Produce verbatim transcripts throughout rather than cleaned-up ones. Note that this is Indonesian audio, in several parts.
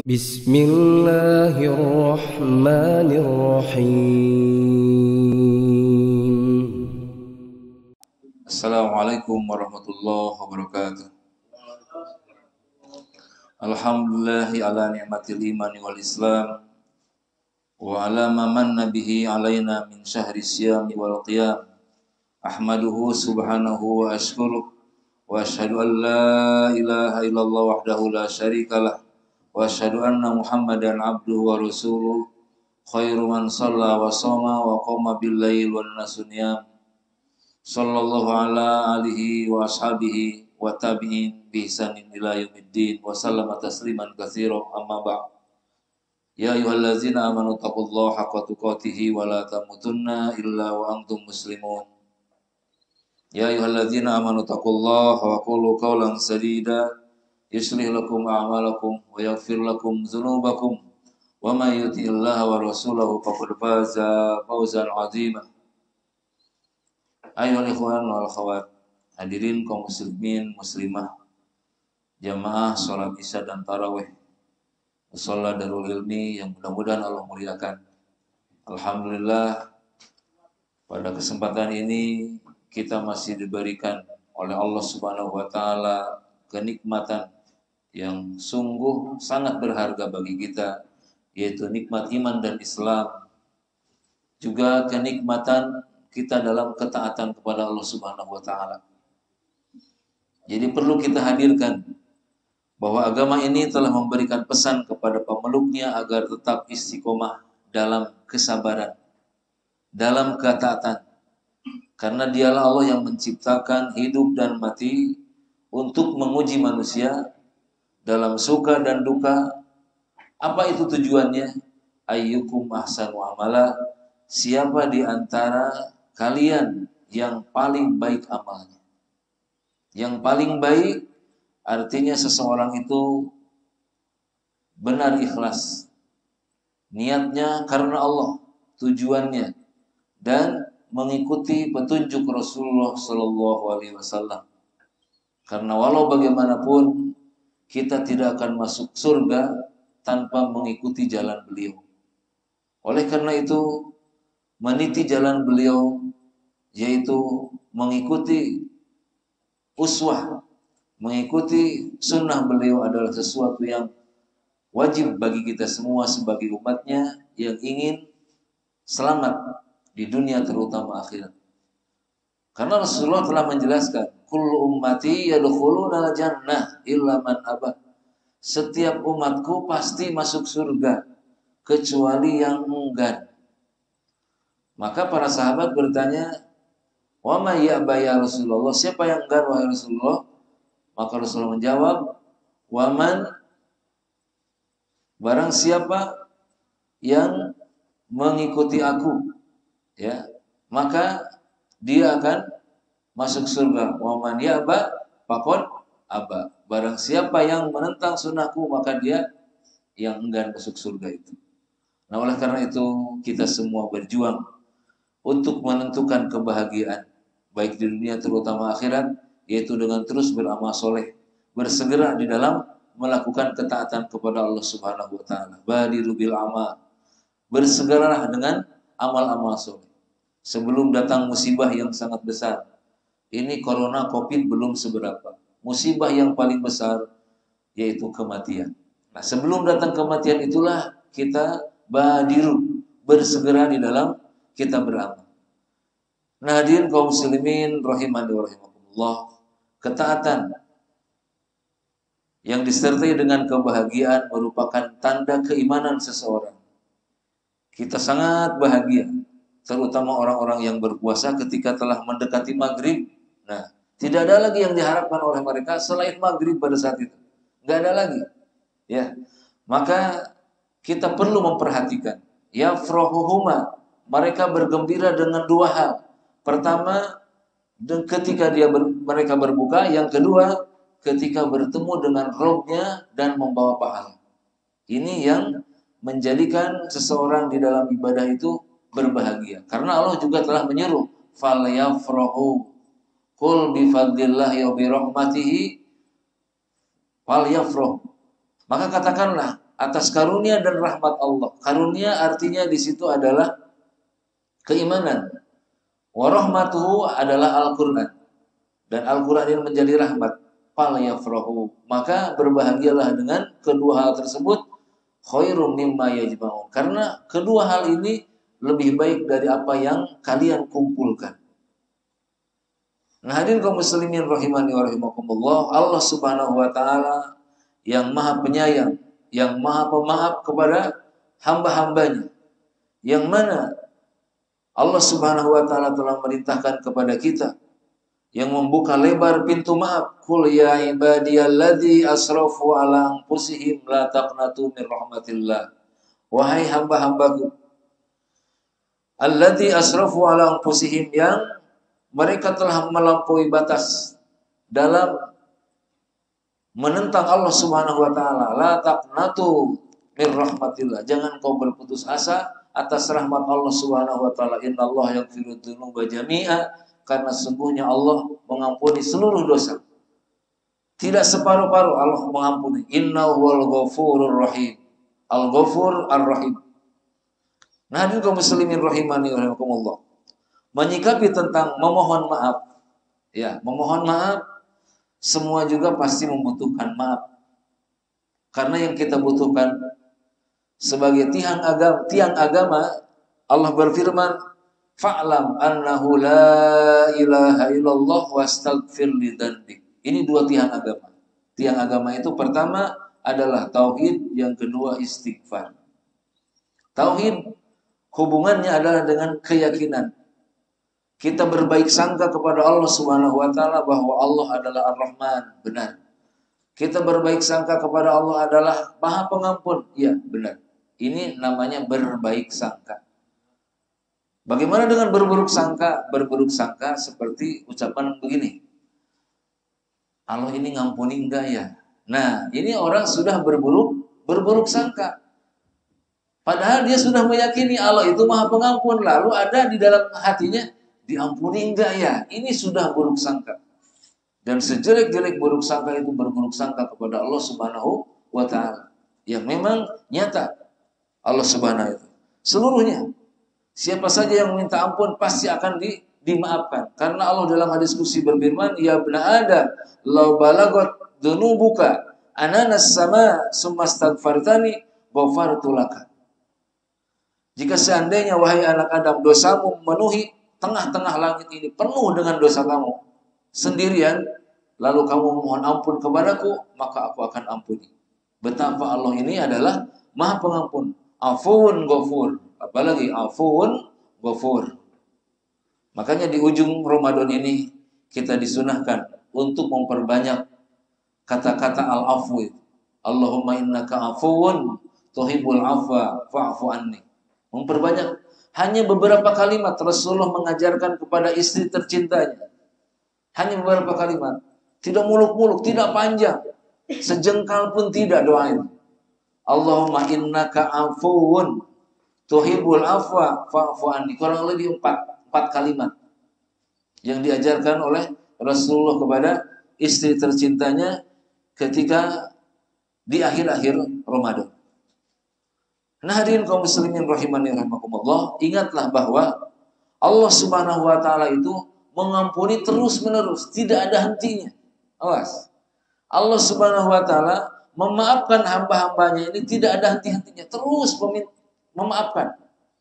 Bismillahirrahmanirrahim. Assalamualaikum warahmatullahi wabarakatuh. Alhamdulillahi ala ni'matil imani wal islam wa ala ma manna bihi alaina min syahri siyami wal qiyam. Ahmaduhu subhanahu wa ashkuruh wa ashhadu an la ilaha illallah wahdahu la syarikalah wa ashhadu anna Muhammadan abduhu wa rasuluh khairu man shalla wa shoma wa qama bil lail wan nasu niyam. Sallallahu ala alihi wa ashabihi wa tabi'in bi ihsanin ila yaumiddin wa sallama tasliman katsiran amma ba'd. Ya ayyuhallazina amanu taqullaha haqqa tuqatih wa la tamutunna illa wa antum muslimun. Ya ayyuhallazina amanu taqullaha wa qulu qawlan sadida yuslih lakum a'malakum wa yaghfir lakum dzunubakum wa may yuti'illaha wa rasulahu faqad faza fawzan 'azima. Ayohal ikhwan wal akhwat, hadirin kaum muslimin muslimah, jamaah sholat isya dan tarawih, musholla Darul Ilmi yang mudah-mudahan Allah muliakan. Alhamdulillah, pada kesempatan ini kita masih diberikan oleh Allah Subhanahu wa taala kenikmatan yang sungguh sangat berharga bagi kita, yaitu nikmat iman dan Islam, juga kenikmatan kita dalam ketaatan kepada Allah Subhanahu wa taala. Jadi perlu kita hadirkan bahwa agama ini telah memberikan pesan kepada pemeluknya agar tetap istiqomah dalam kesabaran, dalam ketaatan. Karena dialah Allah yang menciptakan hidup dan mati untuk menguji manusia dalam suka dan duka. Apa itu tujuannya? Ayyukum ahsanu amala, siapa di antara kalian yang paling baik amalnya. Yang paling baik artinya seseorang itu benar ikhlas, niatnya karena Allah, tujuannya, dan mengikuti petunjuk Rasulullah Shallallahu Alaihi Wasallam. Karena walau bagaimanapun kita tidak akan masuk surga tanpa mengikuti jalan beliau. Oleh karena itu, meniti jalan beliau, yaitu mengikuti uswah, mengikuti sunnah beliau adalah sesuatu yang wajib bagi kita semua sebagai umatnya yang ingin selamat di dunia terutama akhirat. Karena Rasulullah telah menjelaskan, kullu ummati yadkhuluna al-jannah illa man aba. Setiap umatku pasti masuk surga kecuali yang enggan. Maka para sahabat bertanya, wa ma ya'ba ya Rasulullah, siapa yang enggan wahai Rasulullah? Maka Rasulullah menjawab, wa man, barang siapa yang mengikuti aku, ya, maka dia akan masuk surga. Wa man ya'ba faqad aba. Barang siapa yang menentang sunnahku, maka dia yang enggan masuk surga itu. Nah, oleh karena itu kita semua berjuang untuk menentukan kebahagiaan baik di dunia terutama akhirat, yaitu dengan terus beramal soleh, bersegera di dalam melakukan ketaatan kepada Allah Subhanahu wa taala. Badiru bil amal, bersegeralah dengan amal-amal soleh sebelum datang musibah yang sangat besar. Ini corona covid belum seberapa. Musibah yang paling besar yaitu kematian. Nah, sebelum datang kematian itulah kita badiru, bersegera di dalam kita beramal. Nah, hadirin kaum muslimin rahimani wa rahimakumullah, ketaatan yang disertai dengan kebahagiaan merupakan tanda keimanan seseorang. Kita sangat bahagia, terutama orang-orang yang berpuasa ketika telah mendekati maghrib. Nah, tidak ada lagi yang diharapkan oleh mereka selain maghrib pada saat itu. Nggak ada lagi. Ya, maka kita perlu memperhatikan. Ya frohuhuma, mereka bergembira dengan dua hal. Pertama, ketika dia ber, mereka berbuka. Yang kedua, ketika bertemu dengan Rabb-nya dan membawa pahala. Ini yang menjadikan seseorang di dalam ibadah itu berbahagia. Karena Allah juga telah menyuruh, falyafrahu, qul bifadlillahi wa birahmatihi falyafrahu. Maka katakanlah, atas karunia dan rahmat Allah. Karunia artinya di situ adalah keimanan. Wa rahmatuhu adalah Al-Qur'an. Dan Al-Qur'an ini menjadi rahmat. Fal yafrahu. Maka berbahagialah dengan kedua hal tersebut, khairum mimma yajma'un. Karena kedua hal ini lebih baik dari apa yang kalian kumpulkan. Nah, hadirin kaum muslimin rahimani wa rahimakumullah, Allah Subhanahu wa taala yang Maha Penyayang, yang Maha Pemaaf kepada hamba-hambanya. Yang mana Allah Subhanahu wa taala telah merintahkan kepada kita yang membuka lebar pintu maaf. Qul ya ibadiyalladzi asrafu ala anfusihim la taqnatu min rahmatillah. Wahai hamba-hambaku, alladzi asrafu ala anfusihim, yang mereka telah melampaui batas dalam menentang Allah Subhanahu wa taala. La taqnatu min rahmatillah. Jangan kau berputus asa atas rahmat Allah Subhanahu wa taala. Innallaha yaghfiru dzunuba jami'a, karena sungguhnya Allah mengampuni seluruh dosa. Tidak separuh-paruh Allah mengampuni. Innahu wal ghafurur rahim. Al-Ghafur Ar-Rahim. Nah, hadirin kaum muslimin rahimani wa rahimakumullah. Menyikapi tentang memohon maaf. Ya, memohon maaf, semua juga pasti membutuhkan maaf. Karena yang kita butuhkan sebagai tiang agama, tiang agama, Allah berfirman, fa'lam annahu la ilaha illallah wastaghfir lidzanbik. Ini dua tiang agama. Tiang agama itu pertama adalah tauhid, yang kedua istighfar. Tauhid hubungannya adalah dengan keyakinan. Kita berbaik sangka kepada Allah Subhanahu wa taala bahwa Allah adalah Ar-Rahman, benar. Kita berbaik sangka kepada Allah adalah Maha Pengampun, ya, benar. Ini namanya berbaik sangka. Bagaimana dengan berburuk sangka? Berburuk sangka seperti ucapan begini, Allah ini ngampuni enggak ya? Nah, ini orang sudah berburuk berburuk sangka. Padahal dia sudah meyakini Allah itu Maha Pengampun, lalu ada di dalam hatinya, diampuni enggak ya? Ini sudah buruk sangka. Dan sejelek-jelek buruk sangka itu berburuk sangka kepada Allah Subhanahu wa taala. Yang memang nyata Allah Subhanahu itu seluruhnya. Siapa saja yang minta ampun pasti akan di, dimaafkan. Karena Allah dalam hadis qudsi berfirman, ya ibna Adam, law balagot dunubuka ananas sama summa astaghfartani ghafartu laka. Jika seandainya wahai anak Adam, dosamu memenuhi tengah-tengah langit ini, penuh dengan dosa kamu sendirian, lalu kamu mohon ampun kepadaku, maka aku akan ampuni. Betapa Allah ini adalah Maha Pengampun, Afuwun Ghafur. Apalagi Afuwun Ghafur. Makanya di ujung Ramadan ini kita disunahkan untuk memperbanyak kata-kata al-afwi. Allahumma innaka afuwun tuhibbul afwa fa'fu anni. Memperbanyak. Hanya beberapa kalimat Rasulullah mengajarkan kepada istri tercintanya. Hanya beberapa kalimat. Tidak muluk-muluk, tidak panjang. Sejengkal pun tidak doa itu. Allahumma innaka afuwun tuhibbul afwa fa'fu anni. Kurang lebih empat, empat kalimat yang diajarkan oleh Rasulullah kepada istri tercintanya ketika di akhir-akhir Ramadan. Nah, hadirin kaum muslimin rahimani rahimakumullah, ingatlah bahwa Allah Subhanahu wa taala itu mengampuni terus-menerus, tidak ada hentinya. Awas. Allah Subhanahu wa taala memaafkan hamba-hambanya ini tidak ada henti-hentinya, terus memaafkan.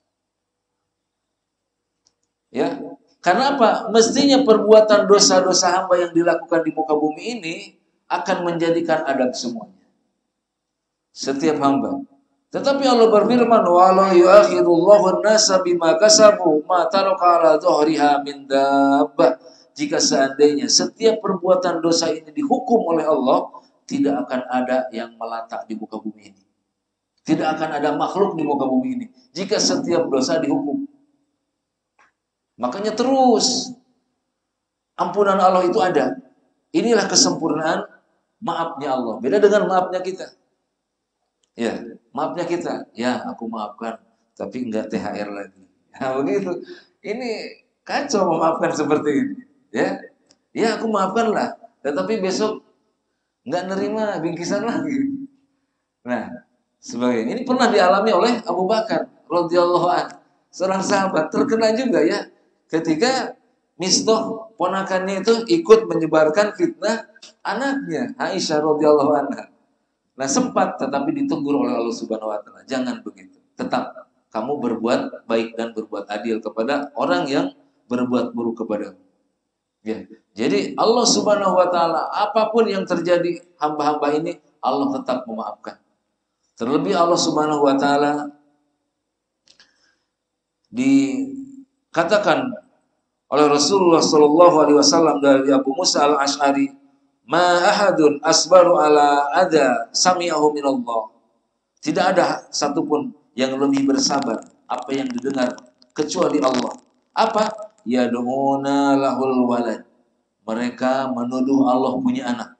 Ya, karena apa? Mestinya perbuatan dosa-dosa hamba yang dilakukan di muka bumi ini akan menjadikan adab semuanya. Setiap hamba. Tetapi Allah berfirman, "Walau yu'akhidullahu an-nasa bima kasabu ma taraka 'ala dhuhriha min dabbah." Jika seandainya setiap perbuatan dosa ini dihukum oleh Allah, tidak akan ada yang melata di muka bumi ini. Tidak akan ada makhluk di muka bumi ini jika setiap dosa dihukum. Makanya terus ampunan Allah itu ada. Inilah kesempurnaan maafnya Allah. Beda dengan maafnya kita. Ya, maafnya kita. Ya, aku maafkan, tapi enggak T H R lagi. Nah, begitu. Ini kacau memaafkan seperti ini. Ya, ya aku maafkan lah, tetapi besok enggak nerima bingkisan lagi. Nah, sebagainya. Ini pernah dialami oleh Abu Bakar radhiyallahu anhu, seorang sahabat terkena juga ya, ketika Mistah ponakannya itu ikut menyebarkan fitnah anaknya Aisyah radhiyallahu anha. Nah sempat, tetapi ditegur oleh Allah Subhanahu Wa Taala, jangan begitu. Tetap kamu berbuat baik dan berbuat adil kepada orang yang berbuat buruk kepadamu. Ya, jadi Allah Subhanahu Wa Taala apapun yang terjadi hamba-hamba ini Allah tetap memaafkan. Terlebih Allah Subhanahu Wa Taala dikatakan oleh Rasulullah Shallallahu Alaihi Wasallam dari Abu Musa Al Ashari, ma ahadun asbaru ala ada sami'ahu minallah. Tidak ada satupun yang lebih bersabar apa yang didengar kecuali Allah. Apa? Yad'una lahul walad. Mereka menuduh Allah punya anak.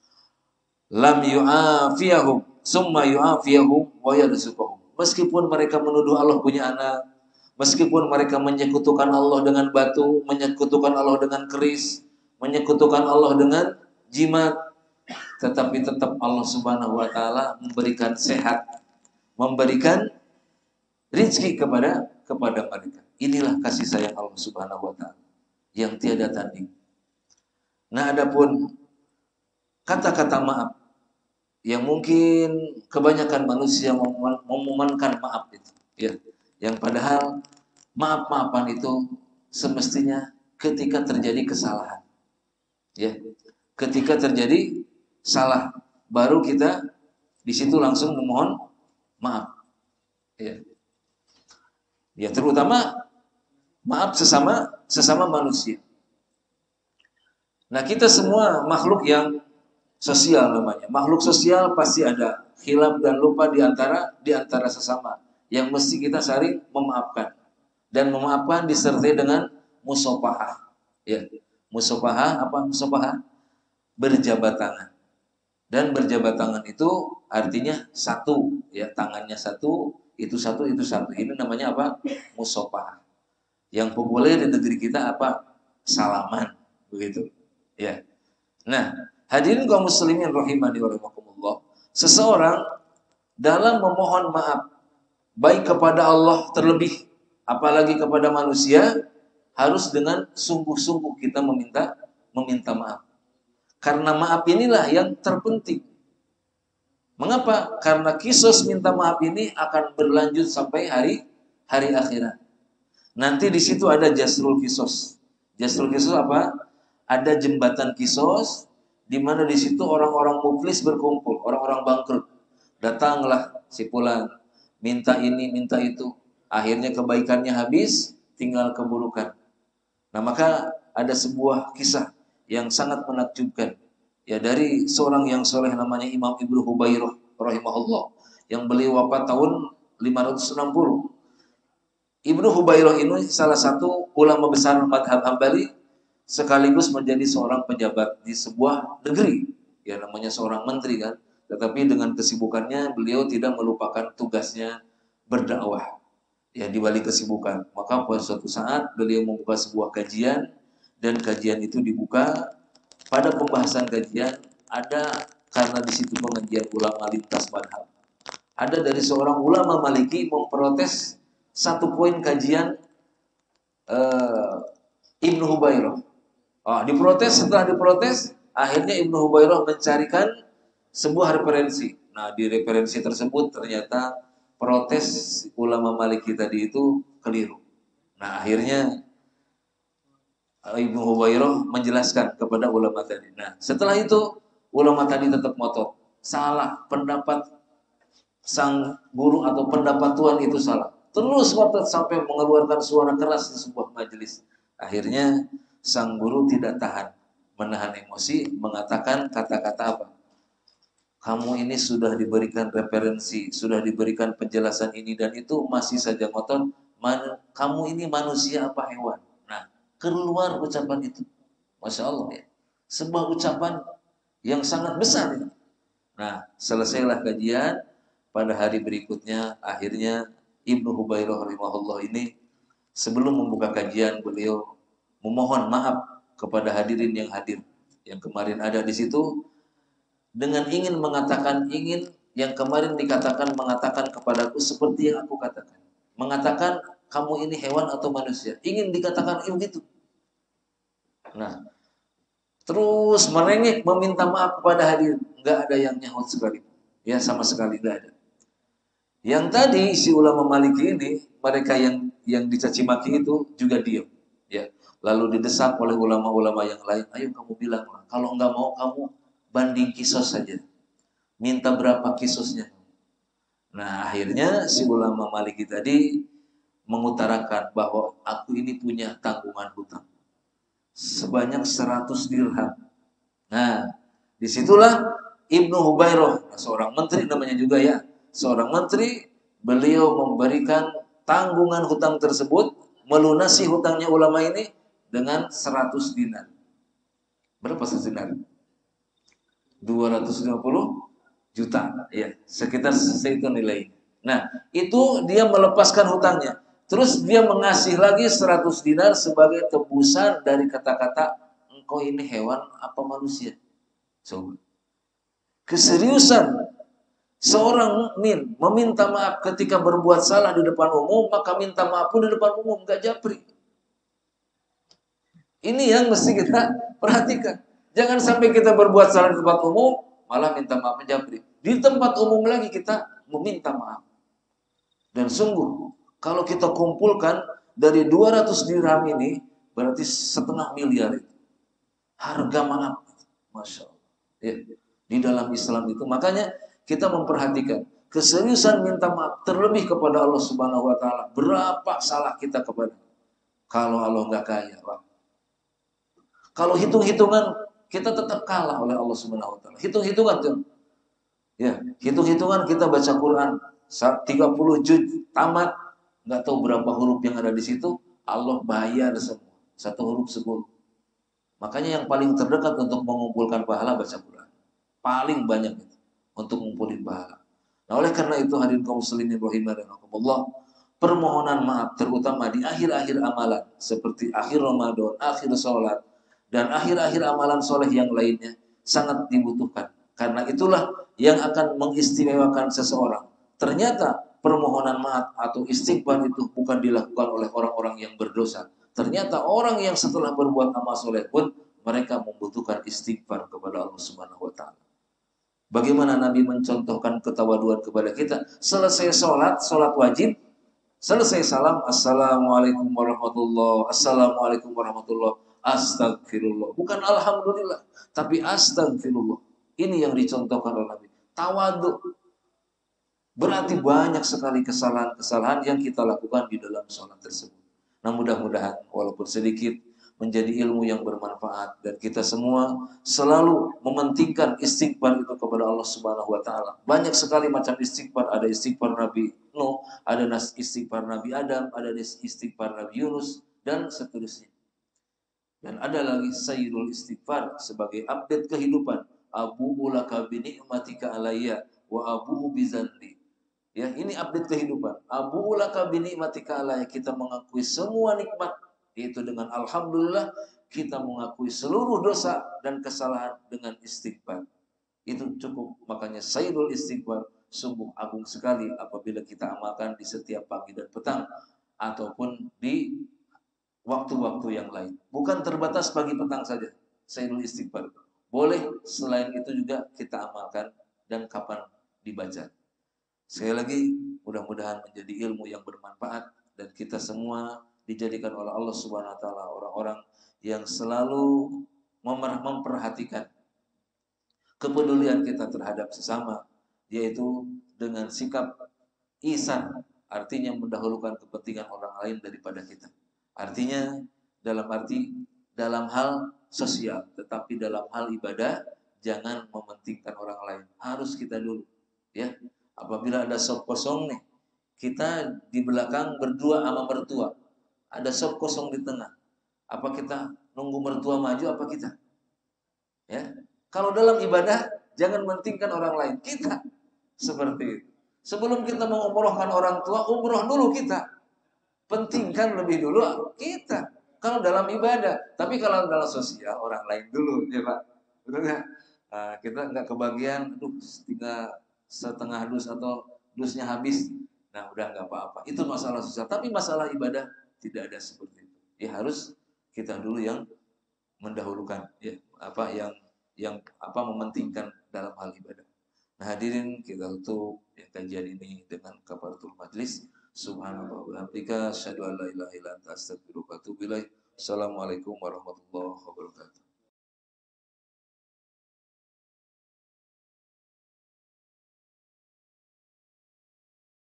Lam yu'afiyahum summa yu'afiyahum wa yarzuquhum. Meskipun mereka menuduh Allah punya anak, meskipun mereka menyekutukan Allah dengan batu, menyekutukan Allah dengan keris, menyekutukan Allah dengan jimat, tetapi tetap Allah Subhanahu Wa Taala memberikan sehat, memberikan rezeki kepada kepada mereka. Inilah kasih sayang Allah Subhanahu Wa Taala yang tiada tanding. Nah, adapun kata-kata maaf yang mungkin kebanyakan manusia memomonkan maaf itu, ya, yang padahal maaf-maafan itu semestinya ketika terjadi kesalahan, ya, ketika terjadi salah baru kita di situ langsung memohon maaf, ya, ya, terutama maaf sesama sesama manusia. Nah, kita semua makhluk yang sosial namanya. Makhluk sosial pasti ada khilaf dan lupa di antara di antara sesama yang mesti kita saling memaafkan. Dan memaafkan disertai dengan musafahah. Ya. Musafahah apa musafahah? Berjabat tangan. Dan berjabat tangan itu artinya satu, ya, tangannya satu, itu satu, itu satu. Ini namanya apa? Musafahah. Yang populer di negeri kita apa? Salaman, begitu. Ya. Nah, hadirin kaum muslimin rahimani wa rahimakumullah, seseorang dalam memohon maaf baik kepada Allah terlebih apalagi kepada manusia harus dengan sungguh-sungguh kita meminta meminta maaf. Karena maaf inilah yang terpenting. Mengapa? Karena kisos minta maaf ini akan berlanjut sampai hari hari akhirat. Nanti di situ ada jasrul kisos. Jasrul kisos apa? Ada jembatan kisos, di mana di situ orang-orang muflis berkumpul, orang-orang bangkrut. Datanglah si fulan, minta ini, minta itu. Akhirnya kebaikannya habis, tinggal keburukan. Nah, maka ada sebuah kisah yang sangat menakjubkan, ya, dari seorang yang soleh namanya Imam Ibnu Hubairah rahimahullah, yang beliau wafat tahun lima ratus enam puluh. Ibnu Hubairah ini salah satu ulama besar madhab Hambali, sekaligus menjadi seorang pejabat di sebuah negeri, ya, namanya seorang menteri kan, tetapi dengan kesibukannya beliau tidak melupakan tugasnya berdakwah, ya, di balik kesibukan. Maka pada suatu saat beliau membuka sebuah kajian, dan kajian itu dibuka pada pembahasan kajian ada, karena di situ pengajian ulama lintas madhab, ada dari seorang ulama Maliki memprotes satu poin kajian uh, Ibnu Hubairah. Oh, diprotes, setelah diprotes, akhirnya Ibnu Hubairah mencarikan sebuah referensi. Nah, di referensi tersebut ternyata protes ulama Maliki tadi itu keliru. Nah, akhirnya Ibnu Hubairah menjelaskan kepada ulama tadi. Nah, setelah itu ulama tadi tetap ngotot, salah, pendapat sang guru atau pendapat Tuhan itu salah. Terus ngotot sampai mengeluarkan suara keras di sebuah majelis. Akhirnya sang guru tidak tahan, menahan emosi, mengatakan kata-kata apa? Kamu ini sudah diberikan referensi, sudah diberikan penjelasan ini dan itu, masih saja ngotot. Man, kamu ini manusia apa hewan? Nah, keluar ucapan itu. Masya Allah, ya. Sebuah ucapan yang sangat besar. Ya. Nah, selesailah kajian. Pada hari berikutnya, akhirnya Ibnu Hubairah rahimahullah ini sebelum membuka kajian, beliau memohon maaf kepada hadirin yang hadir, yang kemarin ada di situ, dengan ingin mengatakan, ingin yang kemarin dikatakan mengatakan kepadaku seperti yang aku katakan. Mengatakan kamu ini hewan atau manusia. Ingin dikatakan begitu. Nah, terus merengek meminta maaf kepada hadirin. Enggak ada yang nyaut sekali. Ya, sama sekali enggak ada. Yang tadi si ulama Maliki ini, mereka yang yang dicaci maki itu juga diam. Ya, lalu didesak oleh ulama-ulama yang lain. Ayo kamu bilang lah. Kalau enggak mau kamu banding kisos saja. Minta berapa kisusnya. Nah, akhirnya si ulama Maliki tadi mengutarakan bahwa aku ini punya tanggungan hutang sebanyak seratus dirham. Nah, disitulah Ibnu Hubairah, seorang menteri namanya juga ya, seorang menteri, beliau memberikan tanggungan hutang tersebut, melunasi hutangnya ulama ini dengan seratus dinar. Berapa seratus dinar? dua ratus lima puluh juta, ya, sekitar segitu nilainya. Nah, itu dia melepaskan hutangnya. Terus dia mengasih lagi seratus dinar sebagai tebusan dari kata-kata engkau ini hewan apa manusia. Coba. Keseriusan seorang mukmin meminta maaf ketika berbuat salah di depan umum, maka minta maaf pun di depan umum, gak japri. Ini yang mesti kita perhatikan. Jangan sampai kita berbuat salah di tempat umum, malah minta maaf japri. Di tempat umum lagi kita meminta maaf. Dan sungguh, kalau kita kumpulkan dari dua ratus dirham ini, berarti setengah miliar itu. Harga maaf. Masya Allah. Ya, di dalam Islam itu. Makanya kita memperhatikan keseriusan minta maaf terlebih kepada Allah Subhanahu wa taala. Berapa salah kita kepada kalau Allah nggak kaya, Pak. Kalau hitung-hitungan kita tetap kalah oleh Allah Subhanahu wa taala. Hitung-hitungan tuh. Ya, hitung-hitungan kita baca Quran tiga puluh juz tamat, nggak tahu berapa huruf yang ada di situ, Allah bayar semua. Satu huruf sepuluh. Makanya yang paling terdekat untuk mengumpulkan pahala baca Quran. Paling banyak itu untuk mengumpulkan pahala. Nah, oleh karena itu hadirin kaum muslimin rahimakumullah, permohonan maaf terutama di akhir-akhir amalan seperti akhir Ramadan, akhir sholat, dan akhir-akhir amalan soleh yang lainnya sangat dibutuhkan. Karena itulah yang akan mengistimewakan seseorang. Ternyata permohonan maaf atau istighfar itu bukan dilakukan oleh orang-orang yang berdosa. Ternyata orang yang setelah berbuat amal soleh pun mereka membutuhkan istighfar kepada Allah Subhanahu wa taala. Bagaimana Nabi mencontohkan ketawaduan kepada kita? Selesai sholat, sholat wajib, selesai salam, assalamualaikum warahmatullah, assalamualaikum warahmatullah, astagfirullah. Bukan alhamdulillah, tapi astagfirullah. Ini yang dicontohkan oleh Nabi. Tawadu. Berarti banyak sekali kesalahan-kesalahan yang kita lakukan di dalam sholat tersebut. Nah, mudah-mudahan walaupun sedikit menjadi ilmu yang bermanfaat dan kita semua selalu mementingkan istighfar itu kepada Allah Subhanahu wa taala. Banyak sekali macam istighfar, ada istighfar Nabi Nuh, ada istighfar Nabi Adam, ada istighfar Nabi Yunus dan seterusnya. Dan ada lagi sayyidul istighfar sebagai update kehidupan. Abu'u laka bi ni'matika alayya wa abu'u bi dzanbi. Ya, ini update kehidupan. Abu'u laka bi ni'matika alayya, kita mengakui semua nikmat, yaitu dengan alhamdulillah, kita mengakui seluruh dosa dan kesalahan dengan istighfar. Itu cukup. Makanya sayyidul istighfar sungguh agung sekali apabila kita amalkan di setiap pagi dan petang ataupun di waktu-waktu yang lain. Bukan terbatas pagi petang saja sayyidul istighfar. Boleh selain itu juga kita amalkan dan kapan dibaca. Sekali lagi, mudah-mudahan menjadi ilmu yang bermanfaat dan kita semua dijadikan oleh Allah Subhanahu wa taala orang-orang yang selalu memperhatikan kepedulian kita terhadap sesama, yaitu dengan sikap ihsan, artinya mendahulukan kepentingan orang lain daripada kita. Artinya dalam arti dalam hal sosial, tetapi dalam hal ibadah jangan mementingkan orang lain. Harus kita dulu, ya. Apabila ada sop kosong nih, kita di belakang berdua sama mertua, ada sop kosong di tengah. Apa kita nunggu mertua maju apa kita? Ya. Kalau dalam ibadah jangan mementingkan orang lain, kita seperti itu. Sebelum kita mengumrohkan orang tua, umroh dulu kita. Pentingkan lebih dulu kita. Kalau dalam ibadah, tapi kalau dalam sosial orang lain dulu, ya Pak. Betul nggak? Nah, kita nggak kebagian, aduh, tinggal setengah dus atau dusnya habis, nah udah nggak apa-apa. Itu masalah sosial. Tapi masalah ibadah tidak ada seperti itu. Ya harus kita dulu yang mendahulukan, ya apa yang yang apa mementingkan dalam hal ibadah. Nah hadirin, kita tutup ya, kajian ini dengan kafaratul majlis. Subhanallah wa bihamdika, asyhadu an la ilaha illa anta, astaghfiruka wa atubu ilaik. Assalamualaikum warahmatullahi wabarakatuh.